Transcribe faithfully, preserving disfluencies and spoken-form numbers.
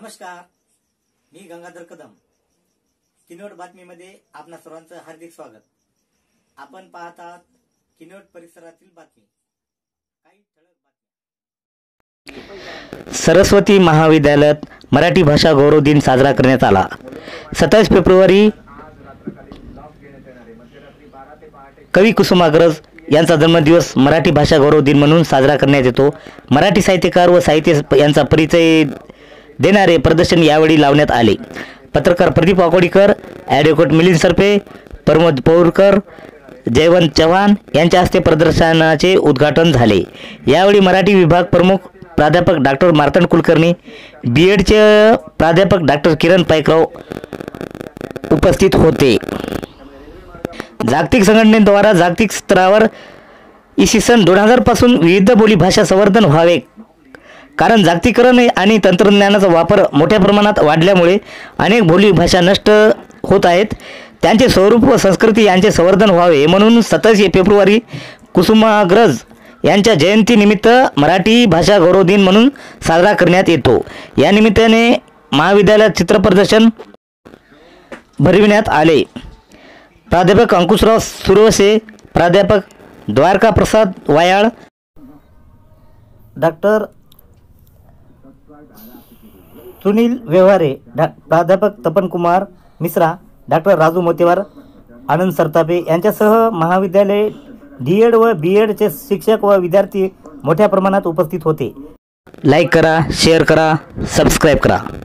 नमस्कार, मी गंगाधर कदम. किनवट बातमीमध्ये आपणा सर्वांचं हार्दिक स्वागत. आपण पाहत आहात किनवट परिसरातील बातमी. काही ठळक बातमी. सरस्वती महाविद्यालयात मराठी भाषा गौरव दिन साजरा करण्यात आला. सत्तावीस फेब्रुवारी कवी कुसुमाग्रज यांचा जन्मदिवस मराठी भाषा गौरव दिन म्हणून साजरा करण्यात येतो. मराठी साहित्यकार व साहित्य यांचा परिचय देणारे प्रदर्शन यावेळी लावण्यात आले. पत्रकार प्रदीप वाकोडीकर, ॲडव्होकेट मिलिंद सरपे, प्रमोद पौरकर, जयवंत चव्हाण यांच्या हस्ते प्रदर्शनाचे उद्घाटन झाले. यावेळी मराठी विभाग प्रमुख प्राध्यापक डॉक्टर मार्तंड कुलकर्णी, बी एडचे प्राध्यापक डॉक्टर किरण पायकराव उपस्थित होते. जागतिक संघटनेद्वारा जागतिक स्तरावर इसवी सन दोन हजार पासून विविध बोली भाषा संवर्धन व्हावे, कारण जागतिकीकरण आणि तंत्रज्ञानाचा वापर मोठ्या प्रमाणात वाढल्यामुळे अनेक बोली भाषा नष्ट होत आहेत. त्यांचे स्वरूप व संस्कृती यांचे संवर्धन व्हावे म्हणून सत्तावीस फेब्रुवारी कुसुमाग्रज यांच्या जयंतीनिमित्त मराठी भाषा गौरव दिन म्हणून साजरा करण्यात येतो. या निमित्ताने महाविद्यालयात चित्रप्रदर्शन भरविण्यात आले. प्राध्यापक अंकुशराव सुरवसे, प्राध्यापक द्वारका प्रसाद वायाळ, डॉक्टर सुनील व्यवहारे, प्राध्यापक तपन कुमार मिश्रा, डॉक्टर राजू मोतेवार, आनंद सरतापे यांच्यासह महाविद्यालय डी एड व बी एडचे शिक्षक व विद्यार्थी मोठ्या प्रमाणात उपस्थित होते. लाईक करा, शेअर करा, सबस्क्राईब करा.